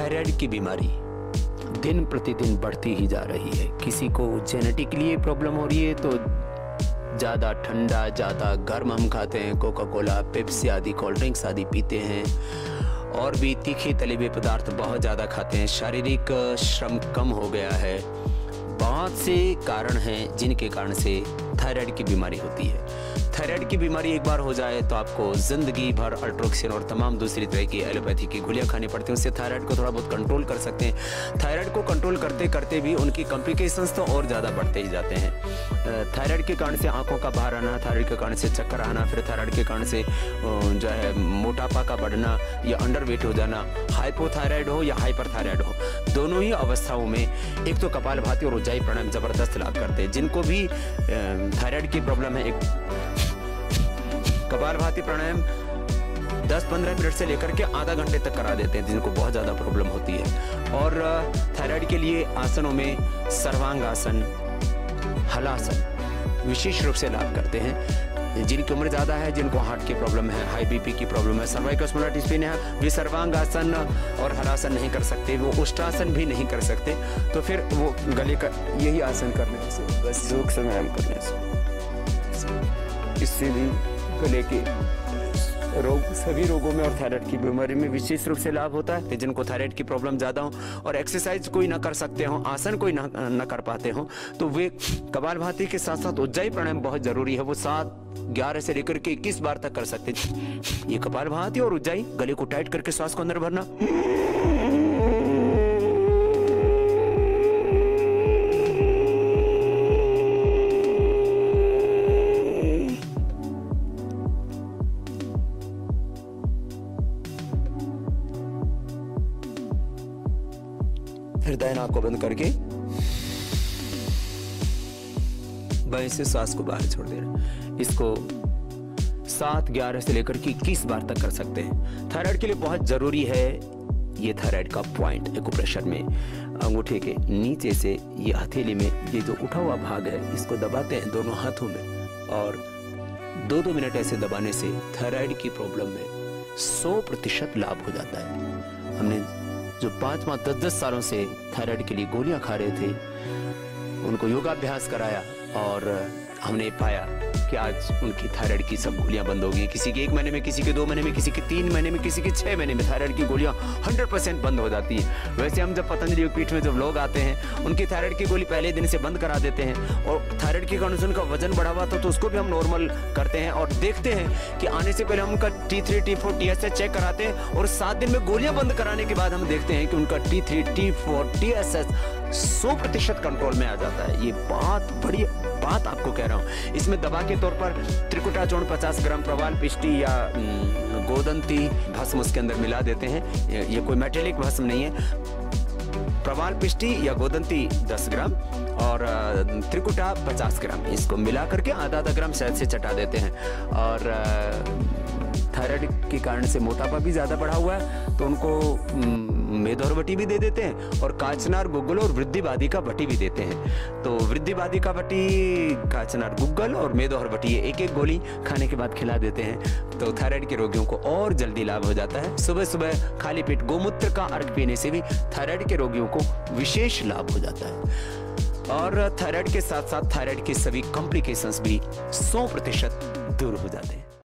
Thyroid की बीमारी दिन प्रतिदिन बढ़ती ही जा रही है। किसी को जेनेटिकली प्रॉब्लम हो रही है तो ज़्यादा ठंडा, ज़्यादा गर्म हम खाते हैं, कोका कोला, पेप्सी आदि कोल्ड ड्रिंक्स आदि पीते हैं, और भी तीखे तले हुए पदार्थ बहुत ज़्यादा खाते हैं। शारीरिक श्रम कम हो गया है। बहुत से कारण हैं जिनके कारण से थायराइड की बीमारी होती है। थायराइड की बीमारी एक बार हो जाए तो आपको ज़िंदगी भर अल्ट्रोक्सिन और तमाम दूसरी तरह की एलोपैथी की गोलियां खानी पड़ती हैं। उससे थायराइड को थोड़ा बहुत कंट्रोल कर सकते हैं। थायराइड को कंट्रोल करते करते भी उनकी कॉम्प्लिकेशंस तो और ज़्यादा बढ़ते ही जाते हैं। थायराइड के कारण से आंखों का बाहर आना, थायराइड के कारण से चक्कर आना, फिर थायराइड के कारण से जो है मोटापा का बढ़ना या अंडरवेट हो जाना, हाइपोथायराइड हो या हाइपरथायराइड हो, दोनों ही अवस्थाओं में एक तो कपालभाति और उज्जाई प्राणायाम जबरदस्त लाभ करते हैं। जिनको भी थायराइड की प्रॉब्लम है, एक कपालभाति प्राणायाम 10-15 मिनट से लेकर के आधा घंटे तक करा देते हैं जिनको बहुत ज़्यादा प्रॉब्लम होती है। और थायराइड के लिए आसनों में सर्वांग आसन, हलासन विशेष रूप से लाभ करते हैं। जिनकी उम्र ज़्यादा है, जिनको हार्ट की प्रॉब्लम है, हाई बीपी की प्रॉब्लम है, सर्वाइकल स्पॉन्डिलाइटिस पेन है, वे सर्वांग आसन और हलासन नहीं कर सकते, वो उष्टासन भी नहीं कर सकते, तो फिर वो गले का यही आसन करने से, बस योग से व्यायाम करने से, इससे भी गले के रोग, सभी रोगों में और थायराइड की बीमारी में विशेष रूप से लाभ होता है। जिनको थायराइड की प्रॉब्लम ज़्यादा हो और एक्सरसाइज कोई ना कर सकते हो, आसन कोई ना कर पाते हो, तो वे कपालभाति के साथ साथ उज्जाई प्राणायाम बहुत जरूरी है। वो 7-11 से लेकर के 21 बार तक कर सकते हैं। ये कपालभाति और उज्जाई, गले को टाइट करके सांस को अंदर भरना, फिर दाहिना आंख को बंद करके बाएं से सांस को बाहर छोड़ देना। इसको 7-11 से लेकर के 21 बार तक कर सकते हैं। थायराइड के लिए बहुत जरूरी है ये थायराइड का पॉइंट। एक्यूप्रेशर में अंगूठे के नीचे से ये हथेली में ये जो उठा हुआ भाग है, इसको दबाते हैं दोनों हाथों में, और 2-2 मिनट ऐसे दबाने से थायराइड की प्रॉब्लम में 100% लाभ हो जाता है। हमने जो 5-10 सालों से थायराइड के लिए गोलियां खा रहे थे, उनको योगाभ्यास कराया और हमने पाया कि आज उनकी थायराइड की सब गोलियां बंद हो गई। किसी के 1 महीने में, किसी के 2 महीने में, किसी के 3 महीने में, किसी के 6 महीने में थायराइड की गोलियां 100% बंद हो जाती हैं। वैसे हम जब पतंजलि योगपीठ में जब लोग आते हैं, उनकी थायराइड की गोली पहले दिन से बंद करा देते हैं, और थायराइड के कारण उनका वजन बढ़ा हुआ था तो उसको भी हम नॉर्मल करते हैं, और देखते हैं कि आने से पहले हम उनका T3, T4, TSH चेक कराते हैं, और 7 दिन में गोलियां बंद कराने के बाद हम देखते हैं कि उनका T3, T4, TSH 100% कंट्रोल में आ जाता है। ये बहुत बड़ी बात आपको कह रहा हूँ। इसमें दवा के तौर पर त्रिकुटा चूर्ण 50 ग्राम, प्रवाल पिष्टी या गोदंती भस्म उसके अंदर मिला देते हैं। ये कोई मेटेलिक भस्म नहीं है। प्रवाल पिष्टी या गोदंती 10 ग्राम और त्रिकुटा 50 ग्राम, इसको मिला करके आधा ग्राम शहद से चटा देते हैं। और थायराइड के कारण से मोटापा भी ज़्यादा बढ़ा हुआ है तो उनको मेदोहर बटी भी दे देते हैं, और काचनार, गुग्गल और वृद्धिवादी का बटी भी देते हैं। तो वृद्धिवादी का बटी, काचनार, गुग्गल और मेदोहर बटी, ये 1-1 गोली खाने के बाद खिला देते हैं। तो थायराइड के रोगियों को और जल्दी लाभ हो जाता है। सुबह सुबह खाली पेट गोमूत्र का अर्घ पीने से भी थायराइड के रोगियों को विशेष लाभ हो जाता है। और थायराइड के साथ साथ थायराइड की सभी कॉम्प्लिकेशंस भी 100% दूर हो जाते हैं।